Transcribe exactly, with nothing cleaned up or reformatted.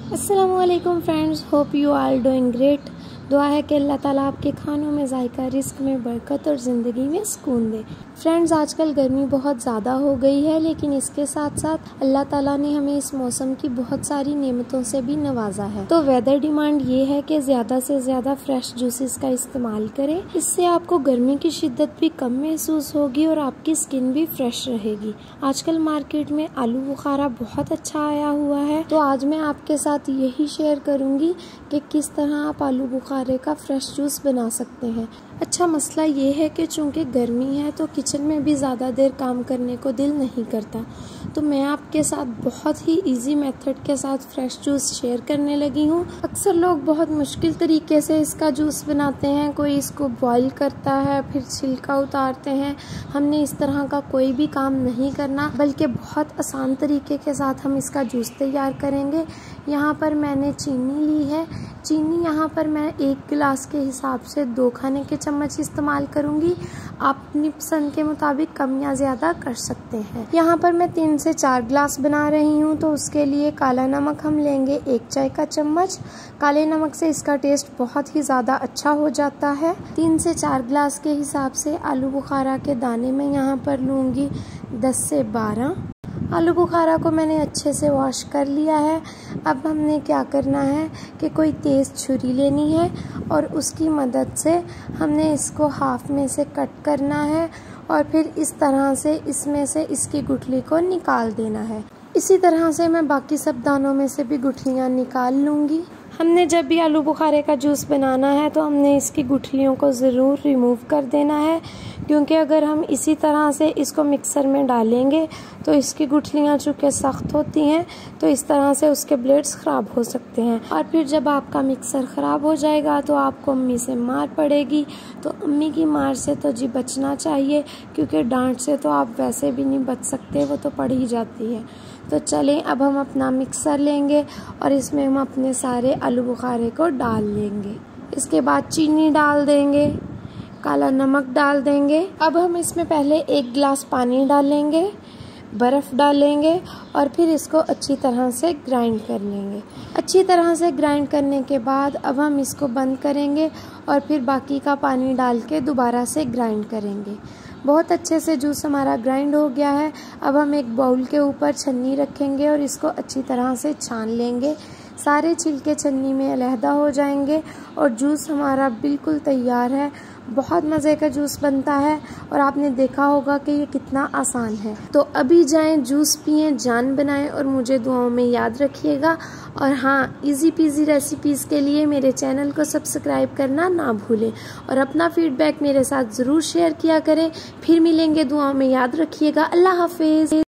अस्सलामुअलैकुम friends, hope you are doing great. दुआ है कि अल्लाह ताला आपके खानों में जायका, रिस्क में बरकत और ज़िंदगी में सुकून दे। फ्रेंड्स, आजकल गर्मी बहुत ज़्यादा हो गई है, लेकिन इसके साथ साथ अल्लाह ताला ने हमें इस मौसम की बहुत सारी नेमतों से भी नवाजा है। तो वेदर डिमांड ये है कि ज़्यादा से ज़्यादा फ्रेश जूसेस का इस्तेमाल करें। इससे आपको गर्मी की शिद्दत भी कम महसूस होगी और आपकी स्किन भी फ्रेश रहेगी। आजकल मार्केट में आलू बुखारा बहुत अच्छा आया हुआ है, तो आज मैं आपके साथ यही शेयर करूँगी कि किस तरह आप आलू बुखारे का फ्रेश जूस बना सकते हैं। अच्छा, मसला ये है कि चूंकि गर्मी है तो किचन में भी ज़्यादा देर काम करने को दिल नहीं करता, तो मैं आपके साथ बहुत ही इजी मेथड के साथ फ्रेश जूस शेयर करने लगी हूँ। अक्सर लोग बहुत मुश्किल तरीके से इसका जूस बनाते हैं। कोई इसको बॉईल करता है, फिर छिलका उतारते हैं। हमने इस तरह का कोई भी काम नहीं करना, बल्कि बहुत आसान तरीके के साथ हम इसका जूस तैयार करेंगे। यहाँ पर मैंने चीनी ली है। चीनी यहाँ पर मैं एक गिलास के हिसाब से दो खाने के चम्मच इस्तेमाल करूँगी। आप अपनी पसंद के मुताबिक कम या ज़्यादा कर सकते हैं। यहाँ पर मैं तीन से चार गिलास बना रही हूँ, तो उसके लिए काला नमक हम लेंगे एक चाय का चम्मच। काले नमक से इसका टेस्ट बहुत ही ज़्यादा अच्छा हो जाता है। तीन से चार गिलास के हिसाब से आलू बुखारा के दाने मैं यहाँ पर लूँगी दस से बारह। आलू बुखारा को मैंने अच्छे से वॉश कर लिया है। अब हमने क्या करना है कि कोई तेज़ छुरी लेनी है और उसकी मदद से हमने इसको हाफ में से कट करना है और फिर इस तरह से इसमें से इसकी गुठली को निकाल देना है। इसी तरह से मैं बाकी सब दानों में से भी गुठलियाँ निकाल लूँगी। हमने जब भी आलू बुखारे का जूस बनाना है तो हमने इसकी गुठलियों को ज़रूर रिमूव कर देना है, क्योंकि अगर हम इसी तरह से इसको मिक्सर में डालेंगे तो इसकी गुठलियाँ चूँकि सख्त होती हैं, तो इस तरह से उसके ब्लेड्स ख़राब हो सकते हैं। और फिर जब आपका मिक्सर ख़राब हो जाएगा तो आपको अम्मी से मार पड़ेगी। तो अम्मी की मार से तो जी बचना चाहिए, क्योंकि डांट से तो आप वैसे भी नहीं बच सकते, वो तो पड़ ही जाती है। तो चलें, अब हम अपना मिक्सर लेंगे और इसमें हम अपने सारे आलू बुखारे को डाल लेंगे। इसके बाद चीनी डाल देंगे, काला नमक डाल देंगे। अब हम इसमें पहले एक गिलास पानी डालेंगे, बर्फ़ डालेंगे और फिर इसको अच्छी तरह से ग्राइंड कर लेंगे। अच्छी तरह से ग्राइंड करने के बाद अब हम इसको बंद करेंगे और फिर बाकी का पानी डाल के दोबारा से ग्राइंड करेंगे। बहुत अच्छे से जूस हमारा ग्राइंड हो गया है। अब हम एक बाउल के ऊपर छन्नी रखेंगे और इसको अच्छी तरह से छान लेंगे। सारे छिलके छन्नी में अलहदा हो जाएंगे और जूस हमारा बिल्कुल तैयार है। बहुत मज़े का जूस बनता है और आपने देखा होगा कि ये कितना आसान है। तो अभी जाएं, जूस पिएं, जान बनाएं और मुझे दुआओं में याद रखिएगा। और हाँ, इजी पीजी रेसिपीज़ के लिए मेरे चैनल को सब्सक्राइब करना ना भूलें और अपना फीडबैक मेरे साथ ज़रूर शेयर किया करें। फिर मिलेंगे, दुआओं में याद रखिएगा। अल्लाह हाफिज़।